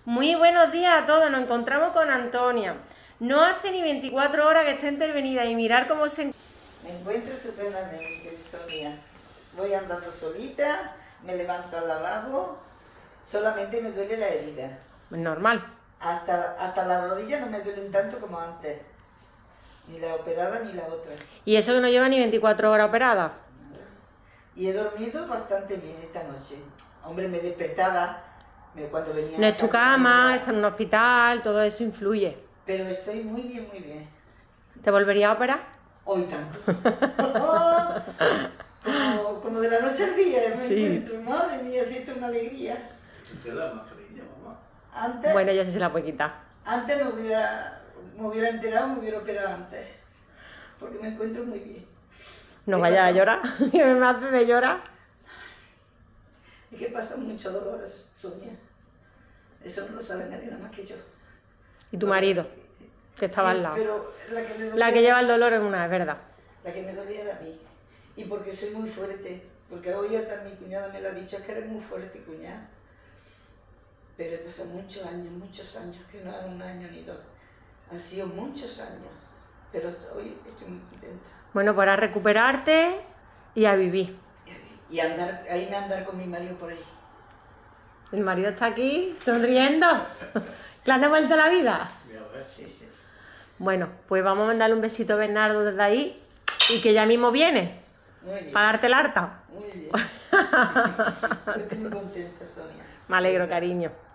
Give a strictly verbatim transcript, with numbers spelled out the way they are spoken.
Muy buenos días a todos, nos encontramos con Antonia. No hace ni veinticuatro horas que está intervenida y mirar cómo se... Me encuentro estupendamente, Sonia. Voy andando solita, me levanto al lavabo, solamente me duele la herida. Normal. Hasta, hasta las rodillas no me duelen tanto como antes. Ni la operada ni la otra. Y eso que no lleva ni veinticuatro horas operada. Y he dormido bastante bien esta noche. Hombre, me despertaba cuando venía... No es tu cama, está en un hospital, todo eso influye. Pero estoy muy bien, muy bien. ¿Te volverías a operar? Hoy tanto. como, como de la noche al día, me Sí. encuentro. Madre mía, siento una alegría. ¿Tú te das mascarilla, mamá? Antes, Bueno, ya sí se la puede quitar. antes me hubiera, me hubiera enterado, me hubiera operado antes. Porque me encuentro muy bien. No ¿Qué vayas a pasó? llorar, que me hace de llorar. Es que pasan muchos dolores, Sonia. Eso no lo sabe nadie nada más que yo. Y tu marido, que estaba Sí, al lado. pero la que, me dolía, La que lleva el dolor es una, es verdad. la que me dolía era a mí. Y porque soy muy fuerte. Porque hoy hasta mi cuñada me lo ha dicho, es que eres muy fuerte, cuñada. Pero he pasado muchos años, muchos años, que no es un año ni dos. Han sido muchos años. Pero hoy estoy muy contenta. Bueno, pues a recuperarte y a vivir. Y andar, ahí me andar con mi marido por ahí. El marido está aquí sonriendo. ¿Le has devuelto la vida? Mira, a ver. Sí, sí. Bueno, pues vamos a mandarle un besito a Bernardo desde ahí y que ya mismo viene Muy bien. para darte el harta. Muy bien. Estoy muy contenta, Sonia. Me alegro, cariño.